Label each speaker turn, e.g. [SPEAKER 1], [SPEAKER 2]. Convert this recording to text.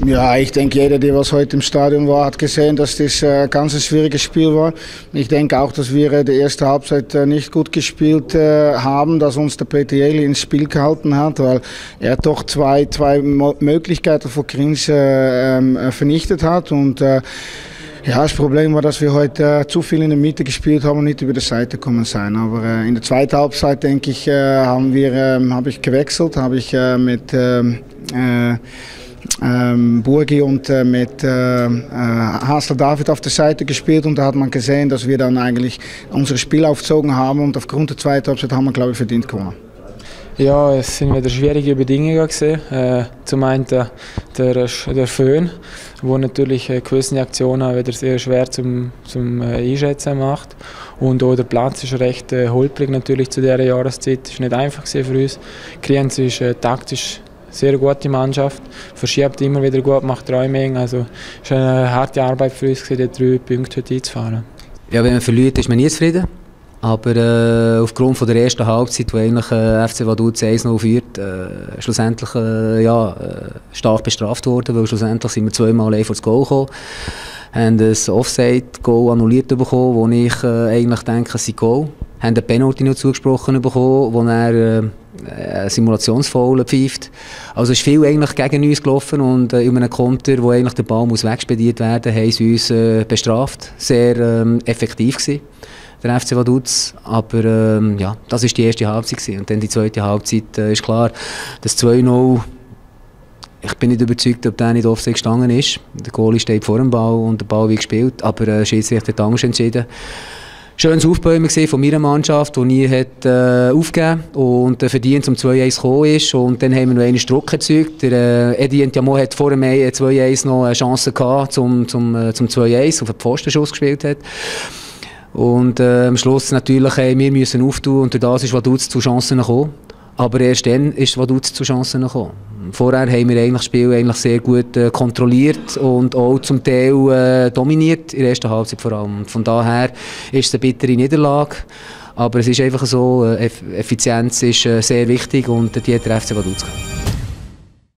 [SPEAKER 1] Ja, ich denke, jeder, der was heute im Stadion war, hat gesehen, dass das ganz ein schwieriges Spiel war. Ich denke auch, dass wir die erste Halbzeit nicht gut gespielt haben, dass uns der Peter Jähli ins Spiel gehalten hat, weil er doch zwei Möglichkeiten für Kriens vernichtet hat. Und ja, das Problem war, dass wir heute zu viel in der Mitte gespielt haben und nicht über die Seite gekommen sind. Aber in der zweiten Halbzeit, denke ich, habe ich gewechselt, habe ich mit Burgi und mit Hasler David auf der Seite gespielt, und da hat man gesehen, dass wir dann eigentlich unser Spiel aufgezogen haben, und aufgrund der zweiten Halbzeit haben wir, glaube ich, verdient gewonnen.
[SPEAKER 2] Ja, es sind wieder schwierige Bedingungen gewesen. Zum einen der Föhn, wo natürlich gewisse Aktionen wieder sehr schwer zum Einschätzen macht. Und auch der Platz ist recht holprig natürlich zu dieser Jahreszeit. Es war nicht einfach für uns. Kriens ist taktisch sehr gute Mannschaft, verschiebt immer wieder gut, macht Räume. Also es war eine harte Arbeit für uns, die 3 Punkte heute einzufahren.
[SPEAKER 3] Ja, wenn man verliert, ist man nie zufrieden. Aber aufgrund von der ersten Halbzeit, wo eigentlich FC Vaduz 1-0 führt, schlussendlich stark bestraft worden, weil schlussendlich sind wir zweimal vor das Goal gekommen, haben ein Offside-Goal annulliert bekommen, wo ich eigentlich denke, es sei Goal. Haben den Penalty noch zugesprochen bekommen, wo er Simulationsfoul pfeift. Also es ist viel eigentlich gegen uns gelaufen, und in einem Konter, wo eigentlich der Ball muss wegspediert werden, haben sie uns bestraft. Sehr effektiv gewesen, der FC Vaduz. Aber ja, das war die erste Halbzeit gewesen. Und dann die zweite Halbzeit ist klar, das 2-0. Ich bin nicht überzeugt, ob der nicht Offside gestanden ist. Der Goalie steht vor dem Ball und der Ball wird gespielt, aber der Schiedsrichter hat anders entschieden. Schönes Aufbäumen von meiner Mannschaft, die nie aufgegeben hat und verdient zum 2-1 gekommen ist. Und dann haben wir noch einen Druck erzeugt. Der Edi Ndiamo hat vor dem 2-1 noch eine Chance gehabt, zum 2-1, auf den Pfostenschuss gespielt hat. Und am Schluss natürlich wir müssen auftun, und durch das ist Vaduz zu Chancen gekommen. Aber erst dann ist Vaduz zu Chancen gekommen. Vorher haben wir das Spiel sehr gut kontrolliert und auch zum Teil dominiert, in der ersten Halbzeit vor allem. Von daher ist es eine bittere Niederlage. Aber es ist einfach so, Effizienz ist sehr wichtig, und die hat der FC Vaduz gehabt.